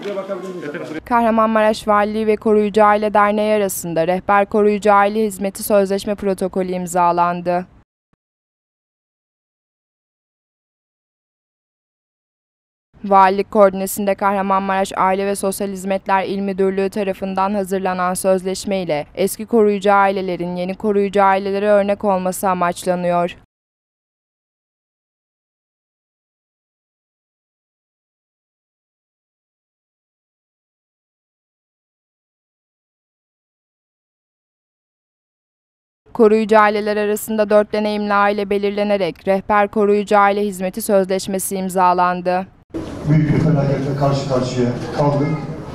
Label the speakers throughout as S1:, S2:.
S1: Kahramanmaraş Valiliği ve Koruyucu Aile Derneği arasında Rehber Koruyucu Aile Hizmeti Sözleşme Protokolü imzalandı. Valilik koordinesinde Kahramanmaraş Aile ve Sosyal Hizmetler İl Müdürlüğü tarafından hazırlanan sözleşme ile eski koruyucu ailelerin yeni koruyucu ailelere örnek olması amaçlanıyor. Koruyucu aileler arasında 4 deneyimli aile belirlenerek Rehber Koruyucu Aile Hizmeti Sözleşmesi imzalandı.
S2: Büyük bir felaketle karşı karşıya kaldık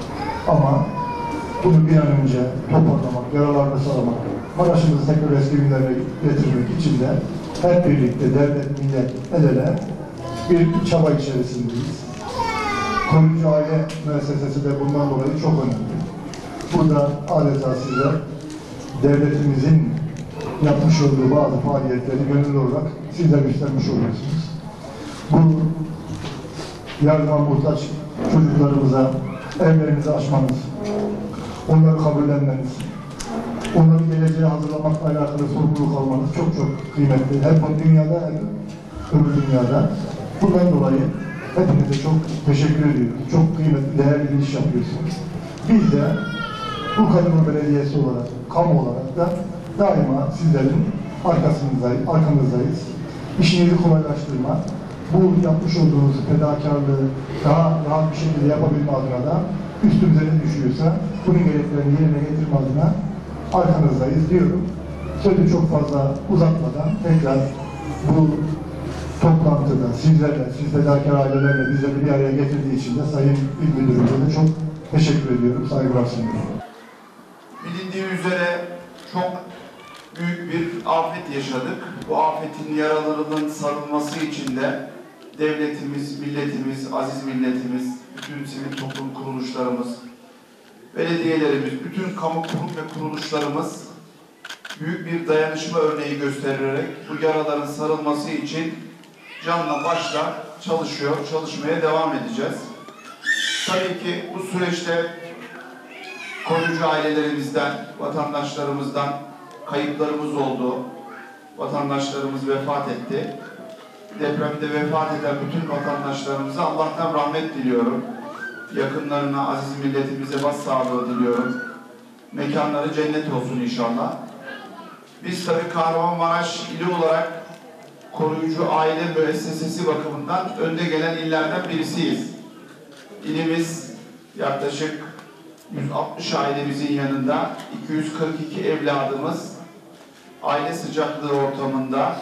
S2: ama bunu bir an önce toparlamak, yaralarını saramak, Maraş'ımızı tekrar eski günlerine getirmek için de hep birlikte devlet, millet, el ele bir çaba içerisindeyiz. Koruyucu aile müessesesi de bundan dolayı çok önemli. Burada adeta size devletimizin yapmış olduğu bazı faaliyetleri gönüllü olarak siz de göstermiş oluyorsunuz. Bu yardıma muhtaç çocuklarımıza evlerinizi açmanız, onları kabullenmeniz, onları geleceğe hazırlamakla alakalı sorumluluk almanız çok çok kıymetli. Hem bu dünyada hem öbür dünyada. Bundan dolayı hepinize çok teşekkür ediyorum. Çok kıymetli, değerli bir iş yapıyorsunuz. Biz de bu Kadınur Belediyesi olarak, kamu olarak da daima sizlerin arkanızdayız. İşinizi kolaylaştırma, bu yapmış olduğunuz fedakarlığı daha rahat bir şekilde yapabilme adına da üstümüze ne düşüyorsa bunun gereklerini yerine getirme adına arkanızdayız diyorum. Sözü çok fazla uzatmadan tekrar bu toplantıda sizlerle, siz fedakar ailelerle bizleri bir araya getirdiği için de Sayın İl Müdürümüze de çok teşekkür ediyorum, saygılar sunuyorum.
S3: Bilindiği üzere çok büyük bir afet yaşadık. Bu afetin yaralarının sarılması için de devletimiz, milletimiz, aziz milletimiz, bütün sivil toplum kuruluşlarımız, belediyelerimiz, bütün kamu kurum ve kuruluşlarımız büyük bir dayanışma örneği göstererek bu yaraların sarılması için canla başla çalışıyor, çalışmaya devam edeceğiz. Tabii ki bu süreçte koruyucu ailelerimizden, vatandaşlarımızdan kayıplarımız oldu. Vatandaşlarımız vefat etti. Depremde vefat eden bütün vatandaşlarımıza Allah'tan rahmet diliyorum. Yakınlarına, aziz milletimize başsağlığı diliyorum. Mekanları cennet olsun inşallah. Biz tabii Kahramanmaraş ili olarak koruyucu aile müessesesi bakımından önde gelen illerden birisiyiz. İlimiz yaklaşık 160 ailemizin yanında 242 evladımız aile sıcaklığı ortamında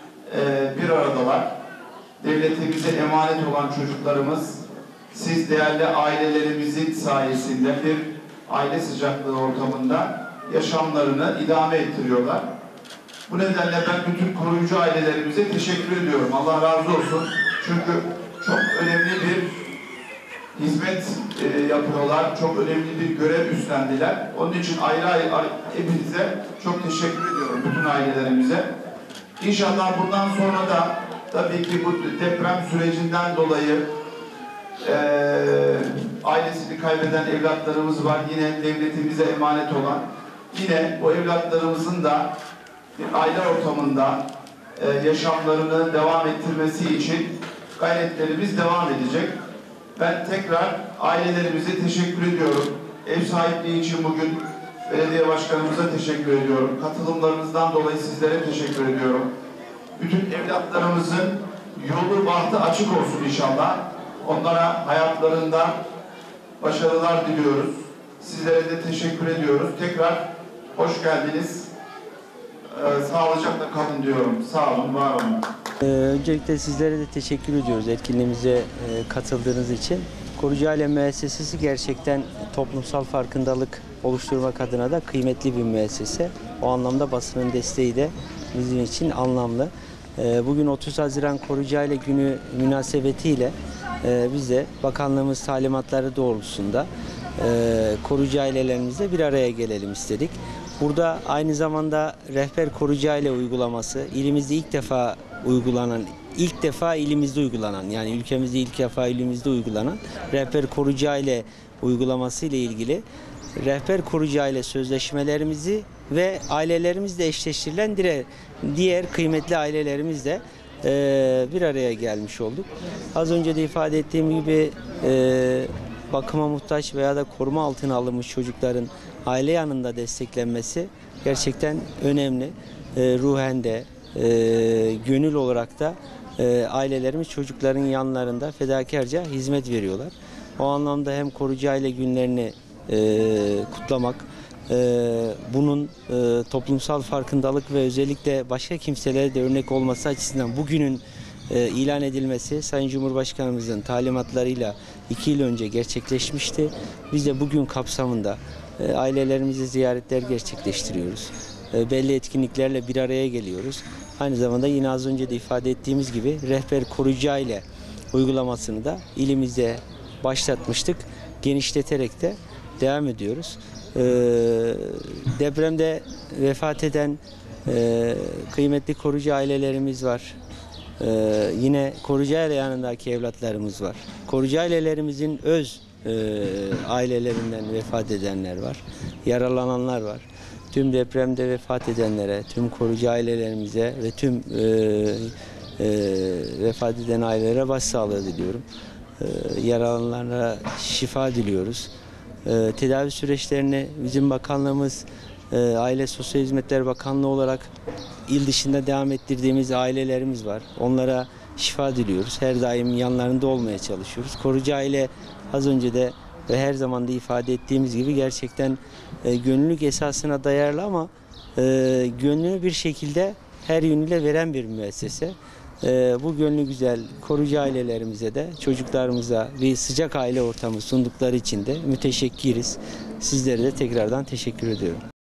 S3: bir aradalar. Devletimize emanet olan çocuklarımız siz değerli ailelerimizin sayesinde bir aile sıcaklığı ortamında yaşamlarını idame ettiriyorlar. Bu nedenle ben bütün koruyucu ailelerimize teşekkür ediyorum. Allah razı olsun. Çünkü çok önemli bir hizmet yapıyorlar. Çok önemli bir görev üstlendiler. Onun için ayrı ayrı hepinize çok teşekkür ediyorum. Bütün ailelerimize. İnşallah bundan sonra da tabii ki bu deprem sürecinden dolayı ailesini kaybeden evlatlarımız var. Yine devletimize emanet olan. Yine bu evlatlarımızın da bir aile ortamında yaşamlarını devam ettirmesi için gayretlerimiz devam edecek. Ben tekrar ailelerimize teşekkür ediyorum. Ev sahipliği için bugün belediye başkanımıza teşekkür ediyorum. Katılımlarınızdan dolayı sizlere teşekkür ediyorum. Bütün evlatlarımızın yolu bahtı açık olsun inşallah. Onlara hayatlarında başarılar diliyoruz. Sizlere de teşekkür ediyoruz. Tekrar hoş geldiniz. Sağlıcakla kalın diyorum. Sağ olun, var olun.
S4: Öncelikle sizlere de teşekkür ediyoruz etkinliğimize katıldığınız için. Koruyucu Aile Müessesesi gerçekten toplumsal farkındalık oluşturmak adına da kıymetli bir müessese. O anlamda basının desteği de bizim için anlamlı. Bugün 30 Haziran Koruyucu Aile Günü münasebetiyle biz de bakanlığımız talimatları doğrultusunda koruyucu ailelerimizle bir araya gelelim istedik. Burada aynı zamanda rehber koruyucu aile uygulaması ilimizde ilk defa uygulanan ilk defa ilimizde uygulanan, yani ülkemizde ilk defa ilimizde uygulanan rehber koruyucu aile uygulaması ile ilgili rehber koruyucu aile sözleşmelerimizi ve ailelerimizle eşleştirilen diğer kıymetli ailelerimizle bir araya gelmiş olduk. Az önce de ifade ettiğim gibi bakıma muhtaç veya da koruma altına alınmış çocukların aile yanında desteklenmesi gerçekten önemli. Ruhen de gönül olarak da ailelerimiz çocukların yanlarında fedakarca hizmet veriyorlar. O anlamda hem koruyucu aile günlerini kutlamak, bunun toplumsal farkındalık ve özellikle başka kimselere de örnek olması açısından bugünün ilan edilmesi Sayın Cumhurbaşkanımızın talimatlarıyla 2 yıl önce gerçekleşmişti. Biz de bugün kapsamında ailelerimizi ziyaretler gerçekleştiriyoruz. Belli etkinliklerle bir araya geliyoruz. Aynı zamanda yine az önce de ifade ettiğimiz gibi rehber koruyucu aile uygulamasını da ilimizde başlatmıştık. Genişleterek de devam ediyoruz. Depremde vefat eden kıymetli koruyucu ailelerimiz var. Yine koruyucu aile yanındaki evlatlarımız var. Koruyucu ailelerimizin öz ailelerinden vefat edenler var. Yaralananlar var. Tüm depremde vefat edenlere, tüm koruyucu ailelerimize ve tüm vefat eden ailelere başsağlığı diliyorum. Yaralananlara şifa diliyoruz. Tedavi süreçlerini bizim bakanlığımız Aile Sosyal Hizmetler Bakanlığı olarak il dışında devam ettirdiğimiz ailelerimiz var. Onlara şifa diliyoruz. Her daim yanlarında olmaya çalışıyoruz. Koruyucu aile az önce de ve her zaman da ifade ettiğimiz gibi gerçekten gönüllülük esasına dayalı ama gönlünü bir şekilde her yönüyle veren bir müessese. Bu gönlü güzel koruyucu ailelerimize de çocuklarımıza bir sıcak aile ortamı sundukları için de müteşekkiriz. Sizlere de tekrardan teşekkür ediyorum.